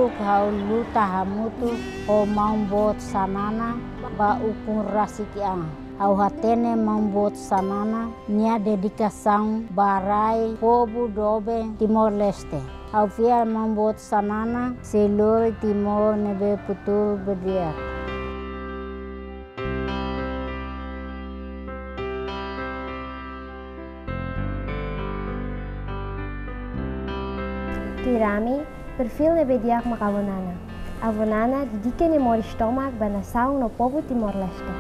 Seluk hau luta hamutu o membuat sanana ba ukun rasikiang. Au hatene membuat sanana nia dedikasang barai pobu dobe Timor Leste. Au fia membuat sanana seluruh Timor nebe putul berdiak. Tirami, perfil nebe diak makavonana. Avonana dedica ne mori stomak ba nação no povo Timor-Leste.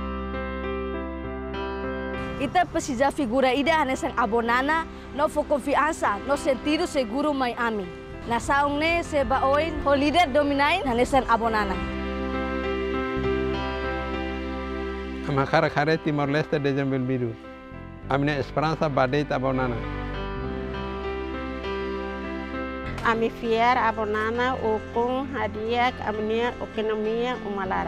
Ita precisa figura ida nessa abonana, no for confiança, no sentido seguro mai ami. Nação ne se baoin, o líder dominai nessa abonana. Amakara kare Timor-Leste de Jambil Biru. Amne esperança badei abonana. Ami fiar abonana ukung hadiah amnia ekonomia umalara.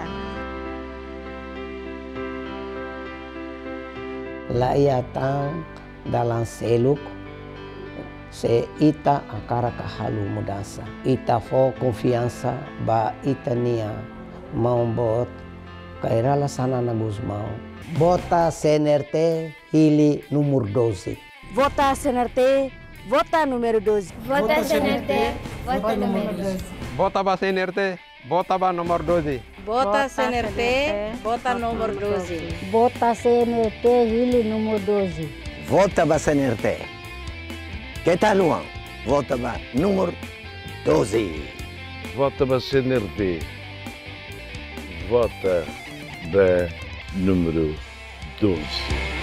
Laiyatang dalam seluk se ita akara kahalu mudasa. Ita fo confiança ba ita nia membuat kairala sana nagus mau. Bota CNRT hili nomor 12. Vota CNRT, vota número 12. Vota CNRT, vota número 12. Vota ba CNRT, vota ba nomor 12. Vota CNRT, vota nomor 12. Bota CNRT hili número 12. Vota ba CNRT. Kita luang. Vota ba nomor 12. Vota ba CNRT. Vota ba número 12.